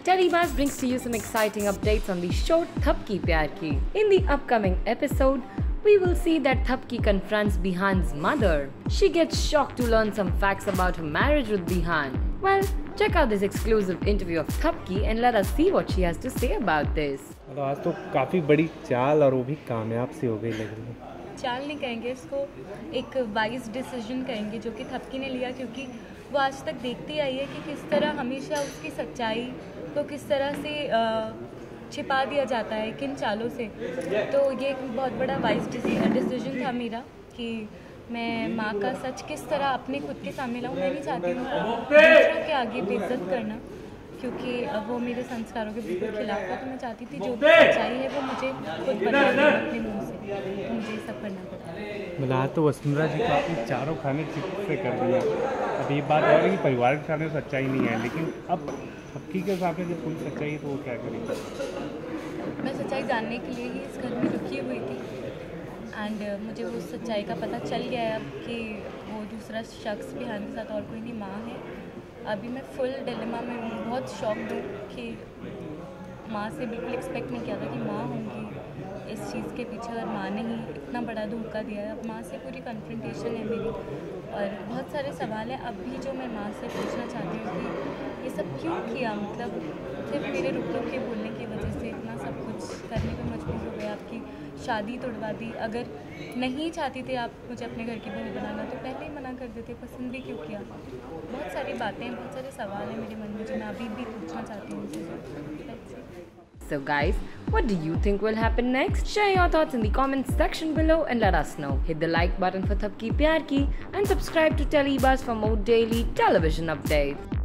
Telebuzz brings to you some exciting updates on the show Thapki Pyar Ki. In the upcoming episode, we will see that Thapki confronts Bihan's mother. She gets shocked to learn some facts about her marriage with Bihan. Well, check out this exclusive interview of Thapki and let us see what she has to say about this. मतलब आज तो काफ़ी बड़ी चाल और वो भी कामयाब सी हो गई लग रही है। चाल नहीं कहेंगे इसको, एक वाइज डिसीजन कहेंगे जो कि थपकी ने लिया, क्योंकि वो आज तक देखती आई है कि किस तरह हमेशा उसकी सच्चाई को किस तरह से छिपा दिया जाता है किन चालों से। तो ये एक बहुत बड़ा वाइज डिसीजन था मेरा कि मैं माँ का सच किस तरह अपने खुद के सामने लाऊं। मैं नहीं चाहती हूँ दूसरों के आगे बेइज्जत करना, क्योंकि वो मेरे संस्कारों के बिल्कुल खिलाफ था। तो मैं चाहती थी जो भी सच्चाई है वो मुझे खुद बताना अपने मुँह से, तो मुझे ये सब करना पड़ा। मतलब आज तो वसुंधरा जी को अपनी चारों खाने ठीक से कर दिया। अब ये बात और है कि परिवार के सामने सच्चाई नहीं है, लेकिन अब थपकी के सामने जब पूरी सच्चाई है तो वो क्या करेगी। मैं सच्चाई जानने के लिए ही इस घर में रुकी हुई थी एंड मुझे वो सच्चाई का पता चल गया है अब कि वो दूसरा शख्स बिहान के साथ और कोई नहीं, माँ है। अभी मैं फुल डिलेमा में हूँ, बहुत शॉक्ड हूँ कि माँ से बिल्कुल एक्सपेक्ट नहीं किया था कि माँ होंगी इस चीज़ के पीछे, और माँ ने ही इतना बड़ा धोखा दिया है। अब माँ से पूरी कन्फ्रंटेशन है मेरी और बहुत सारे सवाल हैं अब भी जो मैं माँ से पूछना चाहती हूँ कि ये सब क्यों किया। मतलब सिर्फ मेरे रुक रुक के बोलने की वजह से इतना सब कुछ करने पर मजबूर हो गए। आपकी शादी तोड़वा दी, अगर नहीं चाहती थे आप मुझे अपने घर की बहू बनाना तो पहले ही मना कर देते, पसंद भी क्यों किया। बहुत सारी बातें हैं, बहुत सारे सवाल हैं मेरे मन में जो मैं अभी भी पूछना चाहती हूँ। So guys, what do you think will happen next? Share your thoughts in the comments section below and let us know. Hit the like button for Thapki Pyar Ki and subscribe to Telebuzz for more daily television updates.